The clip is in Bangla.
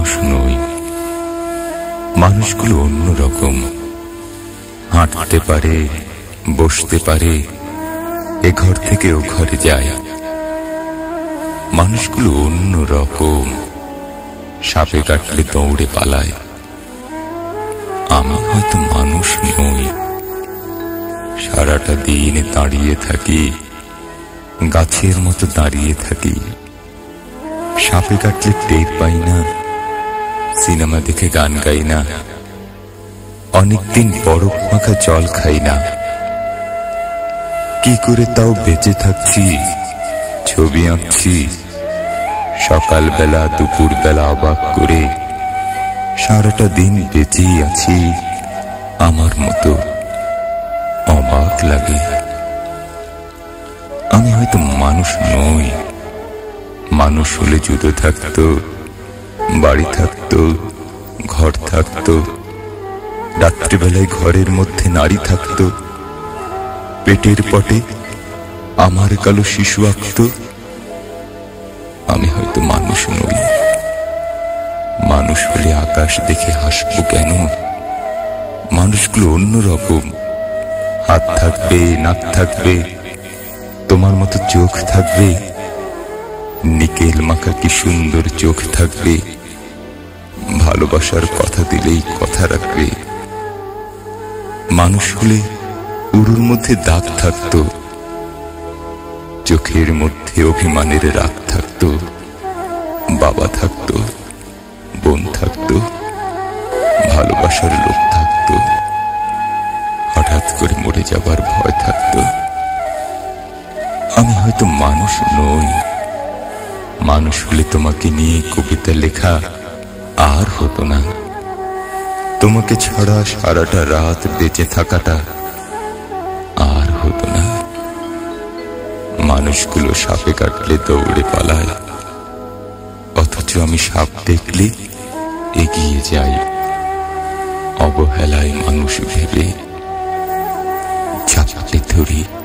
মানুষ নই। মানুষগুলো অন্যরকম, হাঁটতে পারে, বসতে পারে, এ ঘর থেকে ও ঘরে যায়। মানুষগুলো অন্যরকম, সাপে কাটলে দৌড়ে পালায়। আমি হয়তো মানুষ নই, সারাটা দিন দাঁড়িয়ে থাকি, গাছের মতো দাঁড়িয়ে থাকি। সাপে কাটলে টের পাই না, সিনেমা দেখে গান গাই না, অনেকদিন বরফ মাখা জল খাই না। কি করে তাও বেঁচে থাকছি, ছবি আঁকছি, সকালবেলা দুপুরবেলা অবাক করে। সারাটা দিন বেঁচেই আছি, আমার মতো অবাক লাগে। আমি হয়তো মানুষ নই। মানুষ হলে জুতো থাকতো, বাড়ি থাকতো, ঘর থাকতো, রাত্রিবেলায় ঘরের মধ্যে নারী থাকতো, পেটের পটে আমার কালো শিশু আঁকতো। আমি হয়তো মানুষ নই। মানুষ হলে আকাশ দেখে হাসবো কেন? মানুষগুলো অন্যরকম, হাত থাকবে, নাক থাকবে, তোমার মতো চোখ থাকবে, নিকেল মাখা কি সুন্দর চোখ থাকবে, ভালোবাসার কথা দিলেই কথা রাখবে। মানুষ হলে উরুর মধ্যে দাগ থাকতো, চোখের মধ্যে অভিমানের রাগ থাকতো, বাবা থাকতো, বোন থাকতো, ভালোবাসার লোক থাকতো, হঠাৎ করে মরে যাবার ভয় থাকতো। আমি হয়তো মানুষ নই। মানুষ হলে তোমাকে নিয়ে কবিতা লেখা আর হতো না, তোমাকে ছাড়া সারাটা রাত বেঁচে থাকাটা আর হতো না। মানুষগুলো সাপে কাটলে দৌড়ে পালায়, অথচ আমি সাপ দেখলে এগিয়ে যাই। অবহেলায় মানুষ ভেবে ঝাঁপতে ধরি।